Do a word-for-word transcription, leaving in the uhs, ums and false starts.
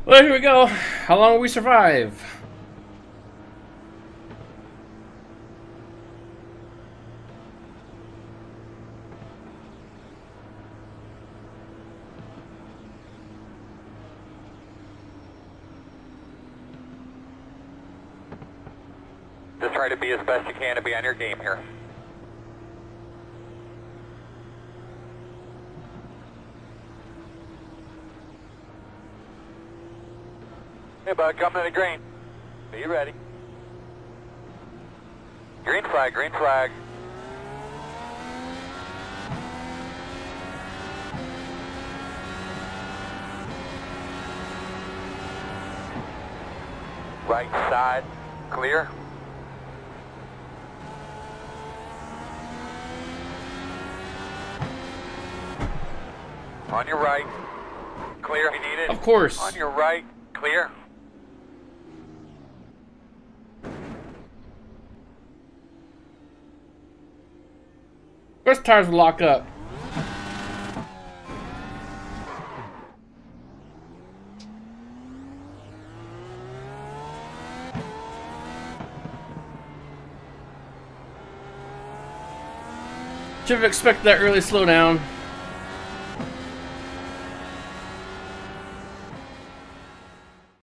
Well, here we go. How long will we survive? Just try to be as best you can to be on your game here. Hey bud, coming to the green. Be ready. Green flag, green flag. Right side, clear. On your right, clear if you need it. Of course. On your right, clear. First tires will lock up. Should have expected that early slowdown.